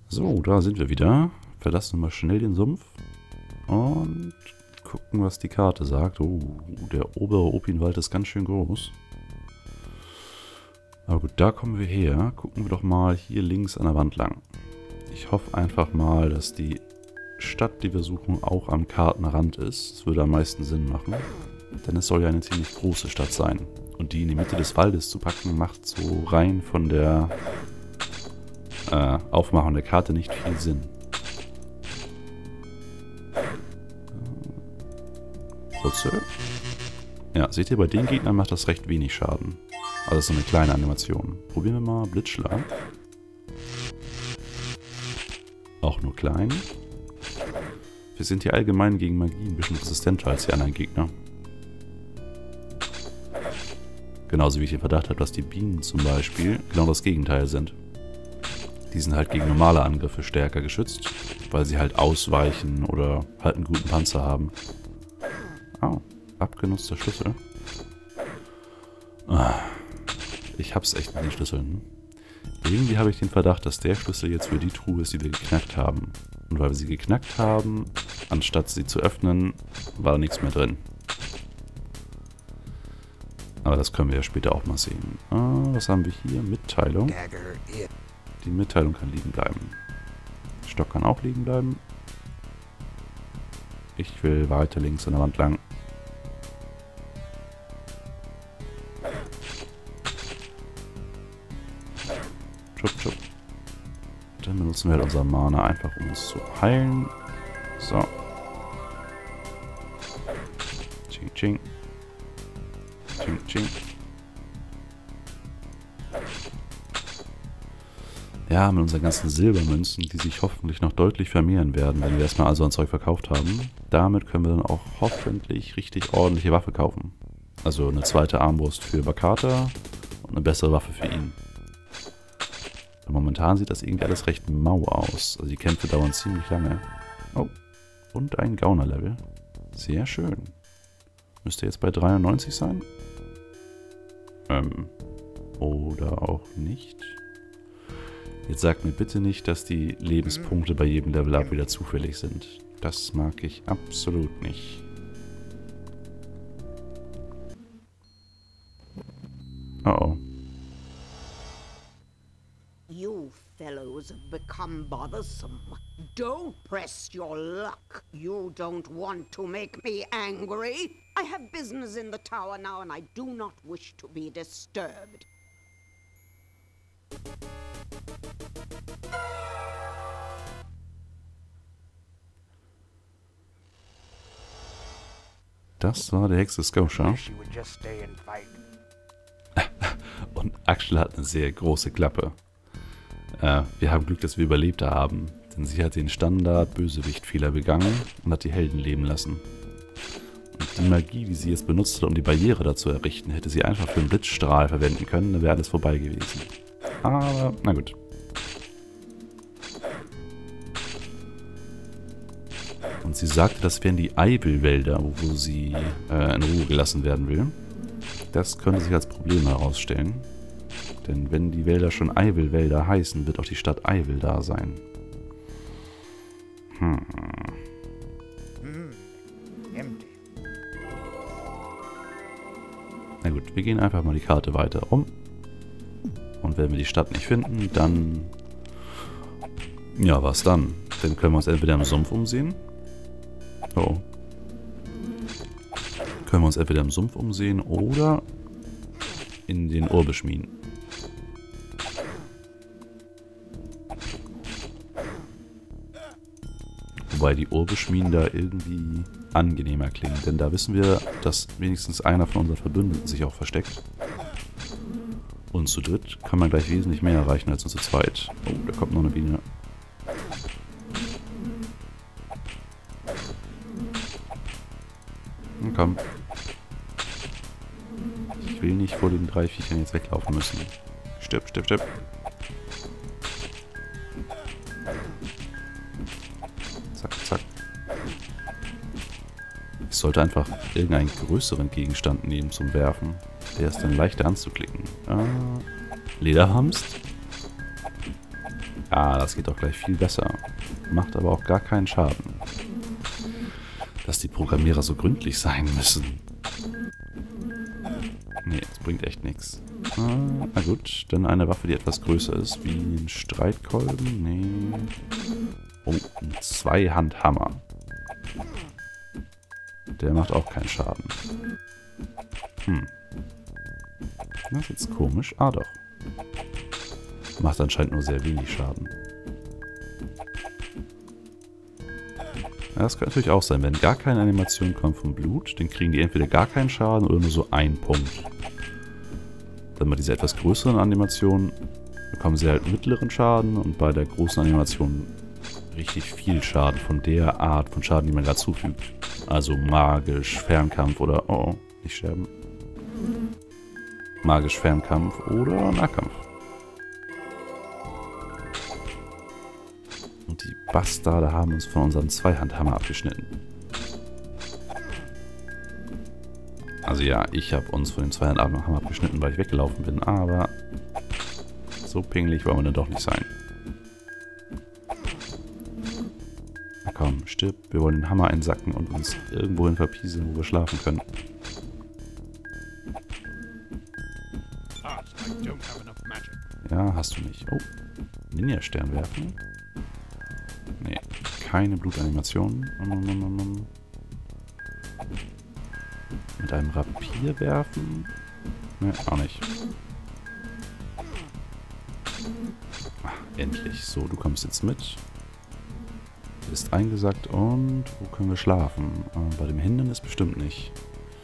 So, da sind wir wieder. Verlassen wir mal schnell den Sumpf. Und gucken, was die Karte sagt. Oh, der obere Opinwald ist ganz schön groß. Aber gut, da kommen wir her. Gucken wir doch mal hier links an der Wand lang. Ich hoffe einfach mal, dass die Stadt, die wir suchen, auch am Kartenrand ist. Das würde am meisten Sinn machen. Denn es soll ja eine ziemlich große Stadt sein. Und die in die Mitte des Waldes zu packen, macht so rein von der Aufmachung der Karte nicht viel Sinn. Ja, seht ihr, bei den Gegnern macht das recht wenig Schaden. Also das ist so eine kleine Animation. Probieren wir mal Blitzschlag. Auch nur klein. Wir sind hier allgemein gegen Magie ein bisschen resistenter als die anderen Gegner. Genauso wie ich den Verdacht habe, dass die Bienen zum Beispiel genau das Gegenteil sind. Die sind halt gegen normale Angriffe stärker geschützt, weil sie halt ausweichen oder halt einen guten Panzer haben. Oh, abgenutzter Schlüssel. Ich hab's echt mit den Schlüsseln. Irgendwie habe ich den Verdacht, dass der Schlüssel jetzt für die Truhe ist, die wir geknackt haben. Und weil wir sie geknackt haben, anstatt sie zu öffnen, war da nichts mehr drin. Aber das können wir ja später auch mal sehen. Was haben wir hier? Mitteilung. Die Mitteilung kann liegen bleiben. Stock kann auch liegen bleiben. Ich will weiter links an der Wand lang. Schupp, schupp. Dann benutzen wir halt unser Mana einfach, um uns zu heilen. So. Ching, ching. Ching, ching. Ja, mit unseren ganzen Silbermünzen, die sich hoffentlich noch deutlich vermehren werden, wenn wir erstmal all so ein Zeug verkauft haben. Damit können wir dann auch hoffentlich richtig ordentliche Waffe kaufen. Also eine zweite Armbrust für Bakata und eine bessere Waffe für ihn. Momentan sieht das irgendwie alles recht mau aus. Also die Kämpfe dauern ziemlich lange. Oh, und ein Gauner-Level. Sehr schön. Müsste jetzt bei 93 sein? Oder auch nicht. Jetzt sagt mir bitte nicht, dass die Lebenspunkte bei jedem Level-Up wieder zufällig sind. Das mag ich absolut nicht. Oh oh. You fellows have become bothersome. Don't press your luck. You don't want to make me angry. I have business in the tower now and I do not wish to be disturbed. Das war der Hexe Scotia. Und Axel hat eine sehr große Klappe. Wir haben Glück, dass wir überlebt haben, denn sie hat den Standard-Bösewicht-Fehler begangen und hat die Helden leben lassen. Und die Magie, die sie jetzt benutzt hat, um die Barriere da zu errichten, hätte sie einfach für einen Blitzstrahl verwenden können, dann wäre alles vorbei gewesen. Aber, na gut. Und sie sagte, das wären die Eiwel-Wälder, wo sie in Ruhe gelassen werden will. Das könnte sich als Problem herausstellen. Denn wenn die Wälder schon Eiwel-Wälder heißen, wird auch die Stadt Eiwel da sein. Na gut, wir gehen einfach mal die Karte weiter rum. Und wenn wir die Stadt nicht finden, dann... Ja, was dann? Dann können wir uns entweder im Sumpf umsehen. Oh. Können wir uns entweder im Sumpf umsehen oder in den Urbeschmieden. Wobei die Urbeschmieden da irgendwie angenehmer klingen. Denn da wissen wir, dass wenigstens einer von unseren Verbündeten sich auch versteckt. Und zu dritt kann man gleich wesentlich mehr erreichen als nur zu zweit. Oh, da kommt noch eine Biene. Na komm. Ich will nicht vor den 3 Viechern jetzt weglaufen müssen. Stirb, stirb, stirb. Zack, zack. Ich sollte einfach irgendeinen größeren Gegenstand nehmen zum Werfen. Der ist dann leichter anzuklicken. Lederhamst. Ja, das geht doch gleich viel besser. Macht aber auch gar keinen Schaden. Dass die Programmierer so gründlich sein müssen. Nee, das bringt echt nichts. Na gut, dann eine Waffe, die etwas größer ist, wie ein Streitkolben. Nee. Oh, ein Zweihandhammer. Der macht auch keinen Schaden. Das ist jetzt komisch. Ah, doch. Macht anscheinend nur sehr wenig Schaden. Ja, das könnte natürlich auch sein. Wenn gar keine Animation kommt vom Blut, dann kriegen die entweder gar keinen Schaden oder nur so einen Punkt. Dann bei dieser etwas größeren Animation bekommen sie halt mittleren Schaden und bei der großen Animation richtig viel Schaden von der Art von Schaden, die man gerade zufügt. Also magisch, Fernkampf oder... Oh, nicht sterben. Magisch Fernkampf oder Nahkampf. Und die Bastarde haben uns von unserem Zweihandhammer abgeschnitten. Also ja, ich habe uns von dem Zweihandhammer abgeschnitten, weil ich weggelaufen bin, aber so pingelig wollen wir dann doch nicht sein. Na komm, stirb. Wir wollen den Hammer einsacken und uns irgendwohin verpieseln, wo wir schlafen können. Ja, hast du nicht. Oh, Ninja-Stern werfen. Nee, keine Blutanimation. Mit einem Rapier werfen? Ne, auch nicht. Ach, endlich. So, du kommst jetzt mit. Ist eingesackt und wo können wir schlafen? Bei dem Hindernis bestimmt nicht.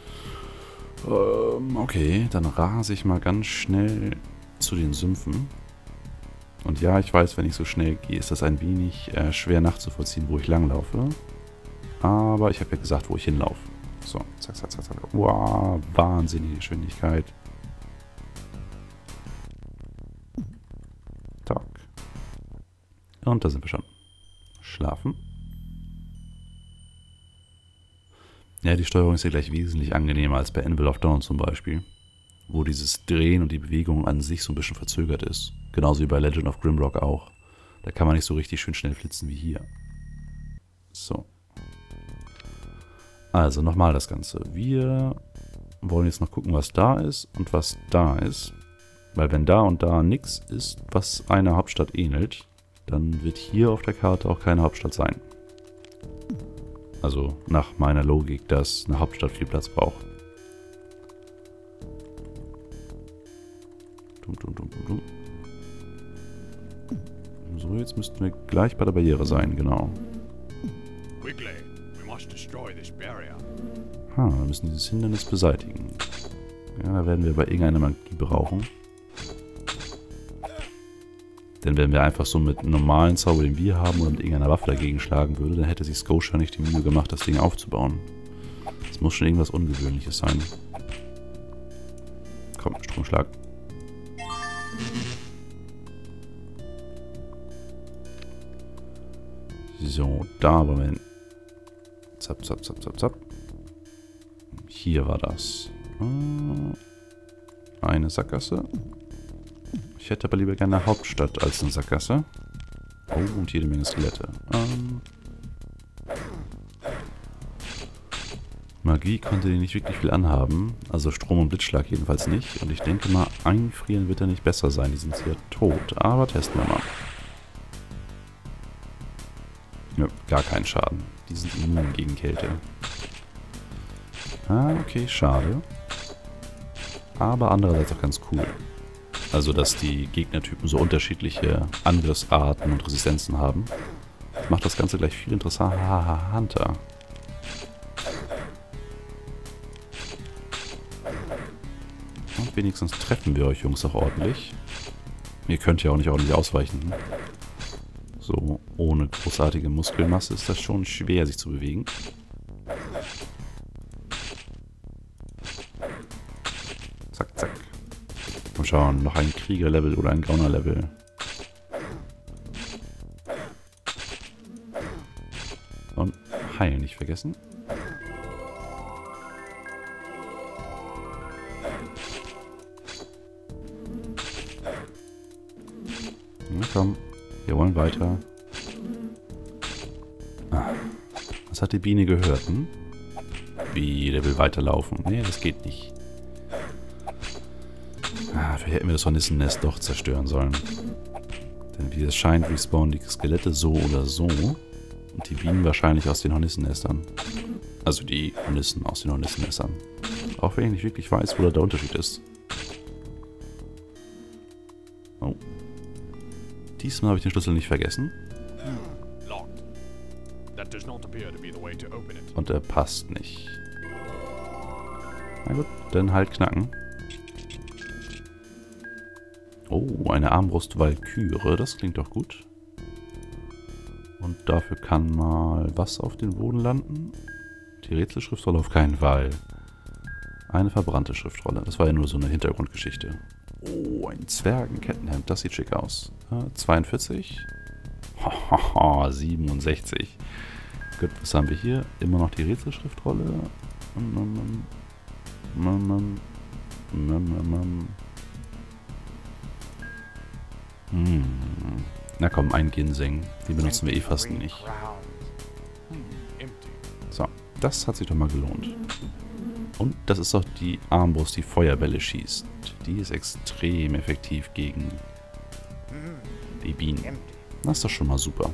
Okay, dann rase ich mal ganz schnell zu den Sümpfen. Und ja, ich weiß, wenn ich so schnell gehe, ist das ein wenig schwer nachzuvollziehen, wo ich langlaufe. Aber ich habe ja gesagt, wo ich hinlaufe. So, zack, zack, zack, zack. Wow, wahnsinnige Geschwindigkeit. Tack. Und da sind wir schon. Schlafen. Ja, die Steuerung ist ja gleich wesentlich angenehmer als bei Anvil of Dawn zum Beispiel. Wo dieses Drehen und die Bewegung an sich so ein bisschen verzögert ist. Genauso wie bei Legend of Grimrock auch. Da kann man nicht so richtig schön schnell flitzen wie hier. So. Also nochmal das Ganze. Wir wollen jetzt noch gucken, was da ist und was da ist. Weil wenn da und da nichts ist, was einer Hauptstadt ähnelt, dann wird hier auf der Karte auch keine Hauptstadt sein. Also nach meiner Logik, dass eine Hauptstadt viel Platz braucht. So, jetzt müssten wir gleich bei der Barriere sein, genau. Wir müssen dieses Hindernis beseitigen. Ja, da werden wir aber irgendeine Magie brauchen. Denn wenn wir einfach so mit einem normalen Zauber, den wir haben, oder mit irgendeiner Waffe dagegen schlagen würde, dann hätte sich Scotia nicht die Mühe gemacht, das Ding aufzubauen. Das muss schon irgendwas Ungewöhnliches sein. Komm, Stromschlag. So, da wollen wir hin. Zap, zap, zap, zap, zap. Hier war das. Eine Sackgasse. Ich hätte aber lieber gerne eine Hauptstadt als eine Sackgasse. Oh, und jede Menge Skelette. Magie konnte die nicht wirklich viel anhaben. Also Strom- und Blitzschlag jedenfalls nicht. Und ich denke mal, einfrieren wird er nicht besser sein. Die sind hier tot. Aber testen wir mal. Ja, gar keinen Schaden. Die sind immun gegen Kälte. Okay, schade. Aber andererseits auch ganz cool. Also, dass die Gegnertypen so unterschiedliche Angriffsarten und Resistenzen haben. Macht das Ganze gleich viel interessanter. Und wenigstens treffen wir euch Jungs auch ordentlich. Ihr könnt ja auch nicht ordentlich ausweichen. So, ohne großartige Muskelmasse ist das schon schwer, sich zu bewegen. Zack, zack. Mal schauen, noch ein Krieger-Level oder ein Gauner-Level. Und heilen nicht vergessen. Na komm. Wir wollen weiter. Ah, was hat die Biene gehört, hm? Wie, der will weiterlaufen. Nee, das geht nicht. Ah, vielleicht hätten wir das Hornissennest doch zerstören sollen. Denn wie es scheint, respawnen die Skelette so oder so. Und die Bienen wahrscheinlich aus den Hornissennestern. Also die Hornissen aus den Hornissennestern. Auch wenn ich nicht wirklich weiß, wo da der Unterschied ist. Oh. Diesmal habe ich den Schlüssel nicht vergessen. Und er passt nicht. Na gut, dann halt knacken. Oh, eine Armbrust-Walküre. Das klingt doch gut. Und dafür kann mal was auf den Boden landen. Die Rätselschriftrolle auf keinen Fall. Eine verbrannte Schriftrolle. Das war ja nur so eine Hintergrundgeschichte. Oh, ein Zwergenkettenhemd. Das sieht schick aus. 42. 67. Gut, was haben wir hier? Immer noch die Rätselschriftrolle. Na komm, ein Ginseng. Den benutzen wir eh fast nicht. So, das hat sich doch mal gelohnt. Und das ist doch die Armbrust, die Feuerbälle schießt. Die ist extrem effektiv gegen die Bienen. Das ist doch schon mal super.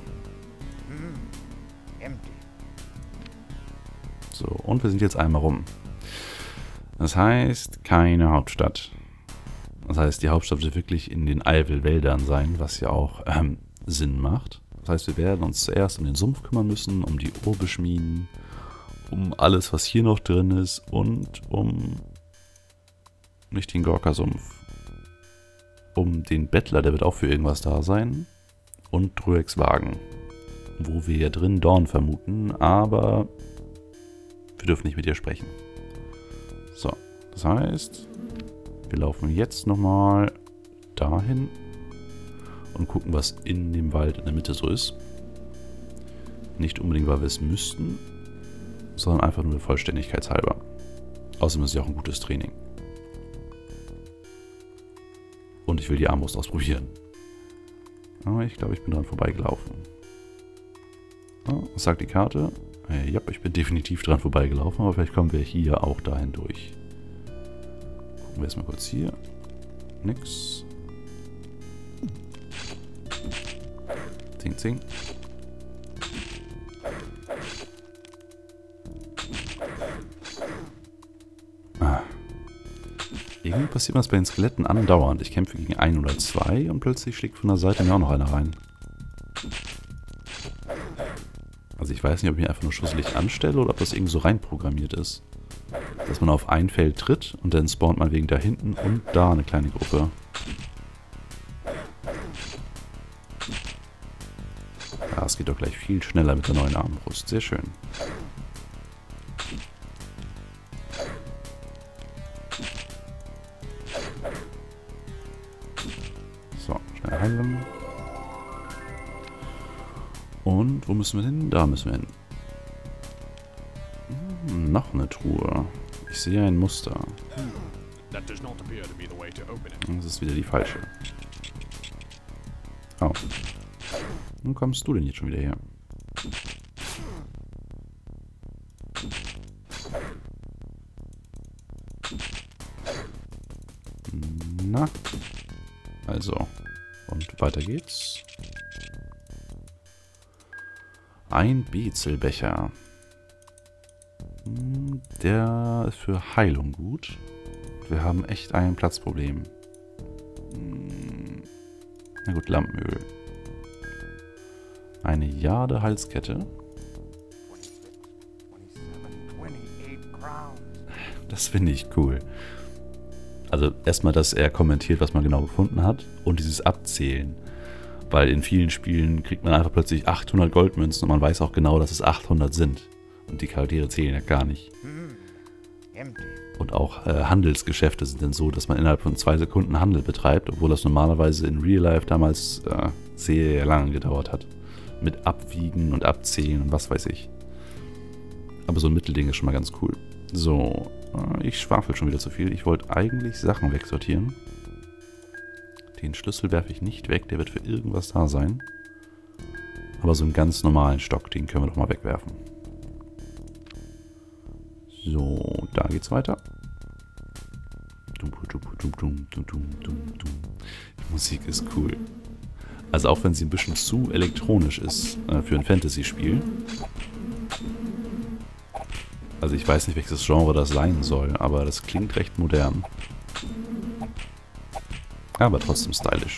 So, und wir sind jetzt einmal rum. Das heißt, keine Hauptstadt. Das heißt, die Hauptstadt wird wirklich in den Eifelwäldern sein, was ja auch Sinn macht. Das heißt, wir werden uns zuerst um den Sumpf kümmern müssen, um die Urbeschmieden, um alles, was hier noch drin ist und um nicht den Gorka-Sumpf. Um den Bettler, der wird auch für irgendwas da sein. Und Druegs Wagen, wo wir ja drin Dorn vermuten, aber wir dürfen nicht mit ihr sprechen. So, das heißt, wir laufen jetzt nochmal dahin und gucken, was in dem Wald in der Mitte so ist. Nicht unbedingt, weil wir es müssten, sondern einfach nur vollständigkeitshalber. Außerdem ist es ja auch ein gutes Training. Und ich will die Armbrust ausprobieren. Aber ich glaube, ich bin dran vorbeigelaufen. Oh, was sagt die Karte? Ja, ich bin definitiv dran vorbeigelaufen, aber vielleicht kommen wir hier auch dahin durch. Gucken wir erstmal kurz hier. Nix. Zing, zing. Irgendwie passiert was bei den Skeletten andauernd. Ich kämpfe gegen 1 oder 2 und plötzlich schlägt von der Seite mir auch noch einer rein. Also ich weiß nicht, ob ich mich einfach nur schusselig anstelle oder ob das irgendwie so reinprogrammiert ist. Dass man auf ein Feld tritt und dann spawnt man wegen da hinten und da eine kleine Gruppe. Ja, es geht doch gleich viel schneller mit der neuen Armbrust. Sehr schön. So, schnell heilen. Und wo müssen wir hin? Da müssen wir hin. Noch eine Truhe. Ich sehe ein Muster. Das ist wieder die falsche. Oh. Wo kommst du denn jetzt schon wieder her? Na. Also. Und weiter geht's. Ein Bezelbecher. Der ist für Heilung gut. Wir haben echt ein Platzproblem. Na gut, Lampenöl. Eine Jade-Halskette. Das finde ich cool. Also erstmal, dass er kommentiert, was man genau gefunden hat. Und dieses Abzählen. Weil in vielen Spielen kriegt man einfach plötzlich 800 Goldmünzen und man weiß auch genau, dass es 800 sind. Und die Charaktere zählen ja gar nicht. Und auch Handelsgeschäfte sind dann so, dass man innerhalb von 2 Sekunden Handel betreibt, obwohl das normalerweise in Real Life damals sehr lange gedauert hat. Mit Abwiegen und Abzählen und was weiß ich. Aber so ein Mittelding ist schon mal ganz cool. So, ich schwafel schon wieder zu viel. Ich wollte eigentlich Sachen wegsortieren. Den Schlüssel werfe ich nicht weg, der wird für irgendwas da sein. Aber so einen ganz normalen Stock, den können wir doch mal wegwerfen. So, da geht's weiter. Die Musik ist cool. Also auch wenn sie ein bisschen zu elektronisch ist für ein Fantasy-Spiel. Also ich weiß nicht, welches Genre das sein soll, aber das klingt recht modern. Aber trotzdem stylisch.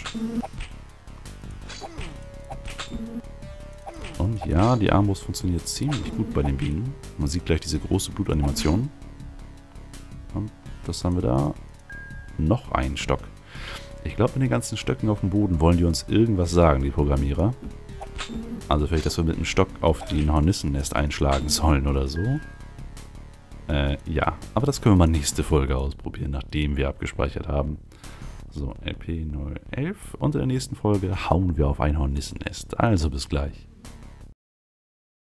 Und ja, die Armbrust funktioniert ziemlich gut bei den Bienen. Man sieht gleich diese große Blutanimation. Und was haben wir da? Noch einen Stock. Ich glaube, mit den ganzen Stöcken auf dem Boden wollen die uns irgendwas sagen, die Programmierer. Also vielleicht, dass wir mit einem Stock auf den Hornissennest einschlagen sollen oder so. Ja, aber das können wir mal nächste Folge ausprobieren, nachdem wir abgespeichert haben. So, LP011 und in der nächsten Folge hauen wir auf ein Hornissennest. Also bis gleich.